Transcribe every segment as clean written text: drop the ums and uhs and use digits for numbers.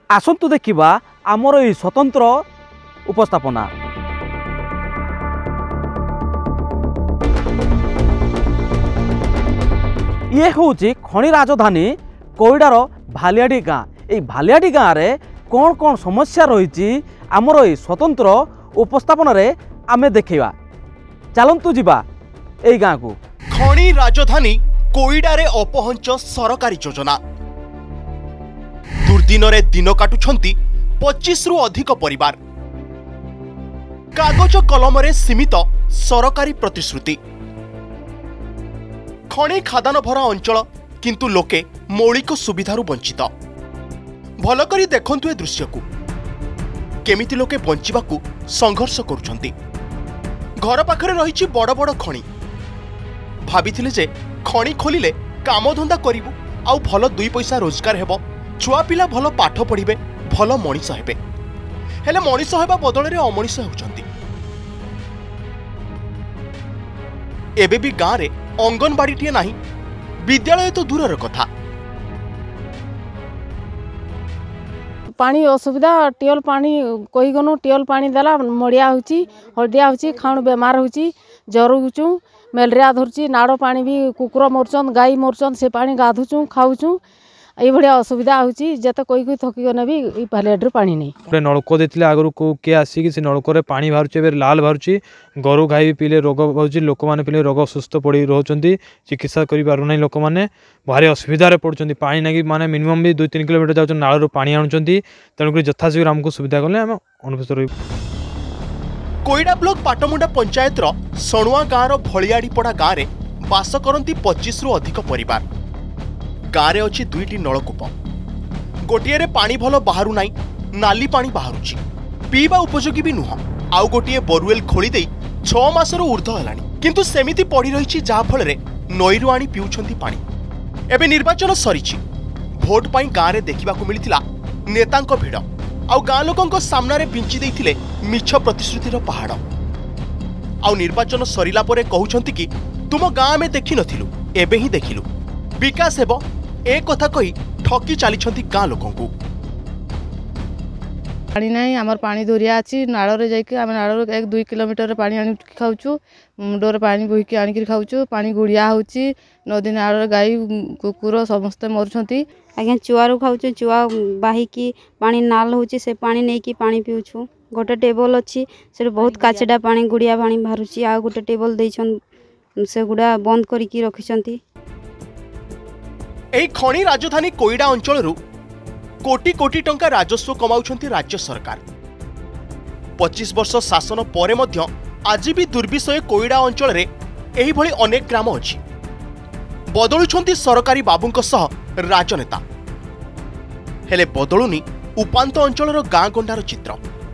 आसतु देखा आमर ये स्वतंत्र उपस्थापना। ये हूँ खଣି राजधानी कोईडार भालियाडी गाँ। ये भालियाडी गाँव में कौन कौन समस्या रही आमर ये स्वतंत्र उपस्थापन आमे देखा। चलतु जीवा ए गाँ को। खଣି राजधानी कोईडारे अपहंच सरकारी योजना। दुर्दिन रे दिन काटुछंती 25 रु अधिक परिवार। कागज कलम रे सीमित सरकारी प्रतिश्रुति। खଣି खादान भरा अंचल किंतु लोके मौलिक सुविधारु वंचित। भल करी देखंतु ए दृश्य को केमिति लोके बंचिबाकू संघर्ष करुछंती। घर पाखरे रहिछि बड़ बड़ खଣି। भाबिथिले जे खଣି खोलिले कामधंदा करिबु आउ भल 2 पैसा रोजगार हेबो, छुआ पिला भल पाठ पढ़िबे, भल मनीष हेबे। हेले मनीष हेबा बदल रे अमनीष होउछंती। एबे भी गाँ रे अंगनबाड़ीटिए नाही, विद्यालय तो दूरर कथा। पानी असुविधा टियल पानी कही गनु टियल पानी देला मड़िया होची, हलदिया होची, खाण बेमार होची, जर होचु, मेलेरिया धरची, नाड़ पानी भी कुकुर मरचन, गाई मरचन, से पानी गाधुचु खाऊचु। ये भाया असुविधा होची। जत कोई कोई थकी गने भी भालियाडू पानी नहीं। नलको देथिले आगरु को के आसी से नलको रे पानी बाहरुचे, एबे लाल बाहरुची। गरु गाई भी पीले रोग होची, लोक माने पीले रोग सुस्थ पड़ी रहउचंती, चिकित्सा करि पारु नै। लोक माने भारी असुविधा रे पड़चंती। पानी नागी माने मिनिमम भी 2-3 किलोमीटर जाउचन नाळ रो पानी आनुचंती। तणुकरी यथाशीघ्र हमको सुविधा कले हम अनुपस्थित रही। कोईडा ब्लॉक पाटमुंडा पंचायत रो सणुआ गाँव रो भलियाडीपड़ा गाँव रे बास करंती 25 रु अधिक परिवार। गाँव रे अछि 2टी नलकूप। गोटिए रे पानी भल बाहरु नाई, नाली पानी बाहरुची, पीबा उपयोगी भी नुह। आउ गोटिए बोरवेल खोली देई 6 मासर ऊर्ध्व हेलानी, किंतु सेमिति पड़ी रहिछि जा फल रे नईरु आनी पिउछंती पानी। एबे निर्वाचन सरीछि। भोट पाई गाँव रे देखिबाकू मिलिथिला नेतांक भिड़। आउ गाँ लोकंक सामना रे बिंची देइथिले मिछ प्रतिश्रुतिर पहाड़। आउ निर्वाचन सरीला परे कहउछंती कि तुम गाँ में देखि नथिलु, एबे ही देखिलु, विकास हेबो ए कथा कही ठकी चली गाँ लोकंकु। पानी नहीं, आमर पानी दूरिया अच्छी। नाड़ जाकि आम नाड़ 1-2 किलोमीटर पानी आनी खाऊँ। मुंडर पानी बोहिकी आनिक खाऊँ। पानी गुड़िया होची। नदी नाड़ गाई कुकुर समस्ते मरुछंती। आज्ञा चुआरू खाऊँ, चुआ बाहिकी पानी नाल होची, से पानी नहीं कि पानी पिउछु। गोटे टेबल अच्छी, से बहुत काचडा पानी गुड़िया पानी बाहरुची। आ गोटे टेबल देइछन, से गुड़ा बंद करिकी रखिछंती। एही खणी राजधानी कोईडा अंचल कोटी कोटी टंका राजस्व कमाउछंती राज्य सरकार। 25 वर्ष शासन परे मध्य आज भी दुर्विषय कोईडा अंचल रे एही भली अनेक ग्राम अछि। बदलुछंती सरकारी बाबूंक सह राजनेता, हेले बदलुनी उपांत अंचलर गाँ गंडार चित्र।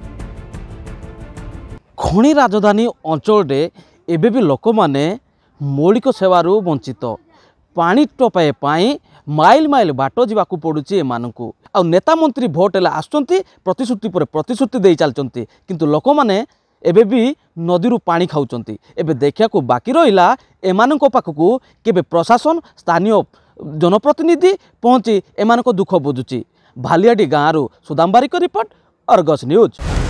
खणी राजधानी अंचल रे एबे भी लोक माने मौलिक सेवारू वंचित। पानी टोपाए पाई माइल माइल बाट जावाकू पड़ुची एमानकू। आ नेता मंत्री भोट हेले आसुचंती, प्रतिश्रुति पर प्रतिश्रुति दे चलचंती, किंतु लोक माने एबे भी नदीरू पानी खाउचंती। एबे देखियाकू बाकी रहिला एमानक पाखकू केबे प्रशासन स्थानीय जनप्रतिनिधि पहुंची एमानक दुख बुझुची। भालियाडी गाँव Sudam Barik report, Argus news.